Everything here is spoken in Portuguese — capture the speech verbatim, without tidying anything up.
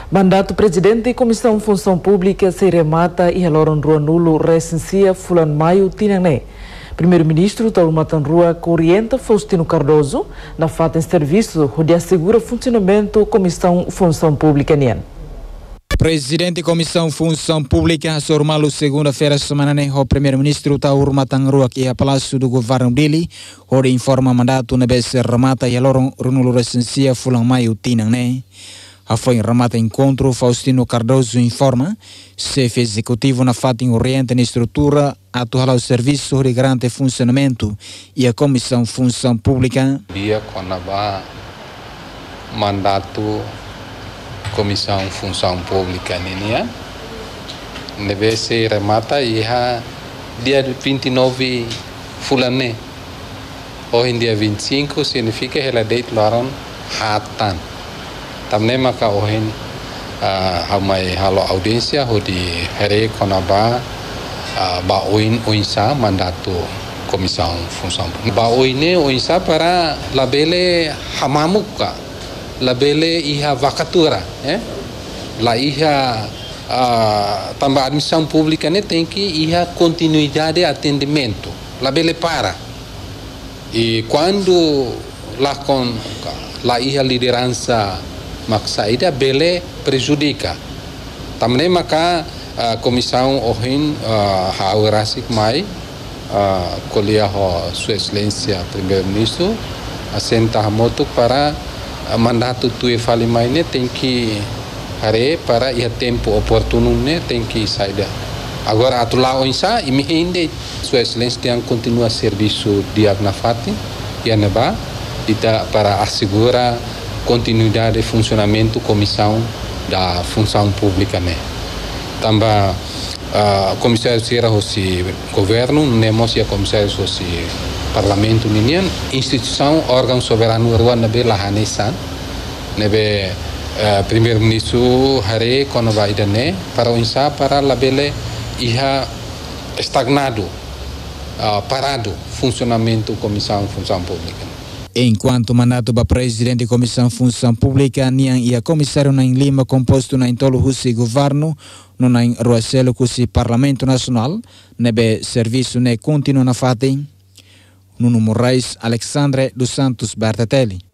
Mandato presidente e Comissão Função Pública se remata e aloran rua nulo recensia fulan maio tinane. Primeiro-ministro Taurumatan Rua orienta Faustino Cardoso na falta em serviço onde assegura funcionamento Comissão Função Pública nian. Presidente Comissão Função Pública Sormalo segunda-feira semana o primeiro-ministro Taurumatan Rua que é palácio do governo dele onde informa mandato na B C remata e aloran nulo recensia fulan maio tinane. A foi remata encontro, Faustino Cardoso informa, chefe executivo na F A T em Oriente na estrutura, atual ao serviço de grande funcionamento e a Comissão Função Pública. Dia quando vai mandato Comissão Função Pública ninia, deve ser remata e ha dia vinte e nove fulane. Hoje dia vinte e cinco significa que ela date laran hatan. Tamne maka ohin hamai halo audiência hodi here konaba ba oin oinsa mandato Comissão Função Pública. Ba oine oinsa para labele hamamuka, labele iha vakatura, eh? La iha também a admissão pública ne tem que iha continuidade de atendimento, labele para. E quando lá com la iha liderança maksaida bele prejudica. Tamne maka uh, comissão ohin uh, haurasik mai uh, kolia ho Sua Excelência Primeiro-Ministro assenta moto para uh, mandato tu fali mai ne tem que hare para ia tempo oportuno ne tem que sair. Agora atula onsa imi inde Sua Excelência yang continua serviço diag na F A T e aneba ita para assegurar continuidade de funcionamento comissão da função pública né. Também a comissário será o governo, nemos e a comissário o parlamento ninian, instituição órgão soberano rua nabe lahanesan, nabe primeiro-ministro hare quando vai dane para o insa para labele iha estagnado, parado funcionamento comissão função pública. Enquanto mandato para presidente da Comissão Função Pública, Nian e a comissário na Lima composto na Intolo Husi Governo, no na Ruacelo Husi Parlamento Nacional, nebe serviço ne contínuo na F A T, Nuno Moraes, Alexandre dos Santos Bertatelli.